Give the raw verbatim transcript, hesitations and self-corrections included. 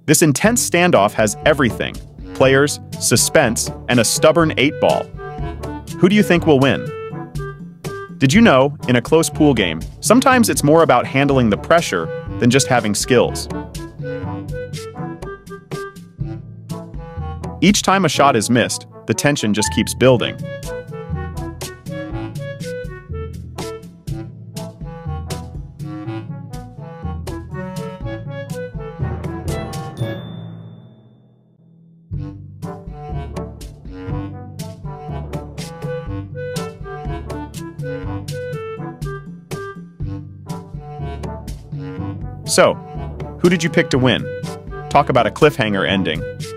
This intense standoff has everything: players, suspense, and a stubborn eight ball. Who do you think will win? Did you know, in a close pool game, sometimes it's more about handling the pressure than just having skills? Each time a shot is missed, the tension just keeps building. So, who did you pick to win? Talk about a cliffhanger ending.